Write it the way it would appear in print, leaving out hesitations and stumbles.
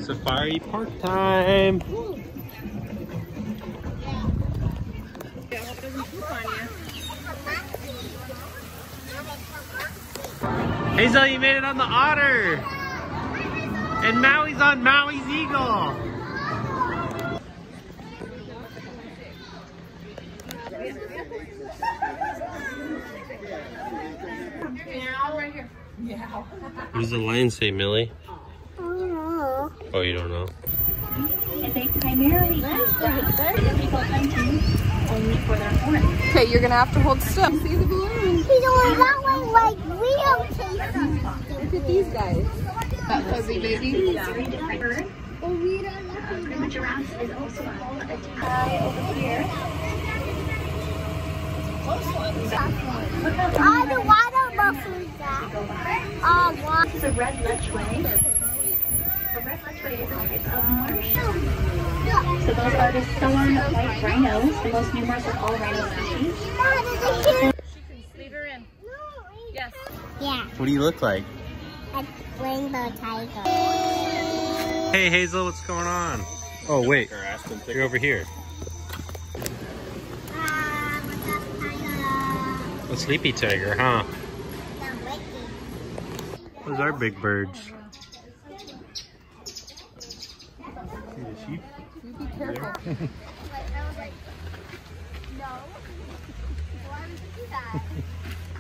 Safari park time. Hazel, you made it on the otter. And Maui's on Maui's eagle. What does the lion say, Millie? I don't know. Oh, you don't know? And they primarily use people hunting only for their horns. Okay, you're gonna have to hold still. See the balloon? He's going that way like real tasty. Look at these guys. That fuzzy baby. Very different bird. The giraffe is also called a tie over here. The water buffalo's that. This is a red lechway. A red lechway is a type of marsh. So those are the southern white rhinos, the most numerous of all rhino species. Leave her in. Yes. Yeah, What do you look like? a rainbow tiger. Hey, Hazel, what's going on? Oh, wait. You're over here. What's up, tiger? A sleepy tiger, huh? The wicked. Those are big birds. You be careful. I was like, no. Why would you do that?